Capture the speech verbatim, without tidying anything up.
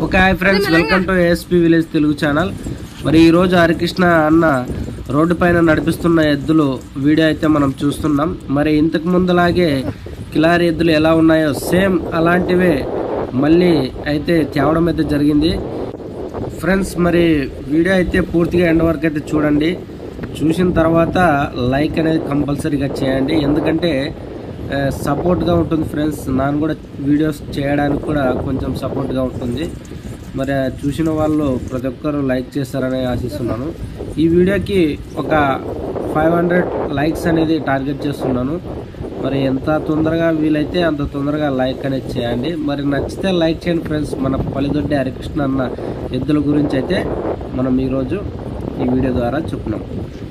Okay hi friends, welcome to ASP village Telugu channel. మరి ఈరోజు హరికృష్ణ అన్న రోడ్డు పైన నడిపిస్తున్న ఎద్దులు వీడియో అయితే మనం చూస్తున్నాం. మరి ఇంతకు ముందులాగే కిలారి ఎద్దులు ఎలా ఉన్నాయో సేమ్ అలాంటివే మళ్ళీ అయితే తేవడం అయితే జరిగింది ఫ్రెండ్స్. మరి వీడియో అయితే పూర్తిగా ఎండ్ వరకు అయితే చూడండి. చూసిన తర్వాత లైక్ అనేది కంపల్సరీగా చేయండి, ఎందుకంటే సపోర్ట్గా ఉంటుంది ఫ్రెండ్స్. నాను కూడా వీడియోస్ చేయడానికి కూడా కొంచెం సపోర్ట్గా ఉంటుంది. మరి చూసిన వాళ్ళు ప్రతి ఒక్కరు లైక్ చేస్తారని ఆశిస్తున్నాను. ఈ వీడియోకి ఒక ఫైవ్ హండ్రెడ్ లైక్స్ అనేది టార్గెట్ చేస్తున్నాను. మరి ఎంత తొందరగా వీలైతే అంత తొందరగా లైక్ అనేది చేయండి. మరి నచ్చితే లైక్ చేయండి ఫ్రెండ్స్. మన పల్లిదొడ్డి హరికృష్ణ అన్న ఎద్దుల గురించి అయితే మనం ఈరోజు ఈ వీడియో ద్వారా చెప్పుకున్నాం.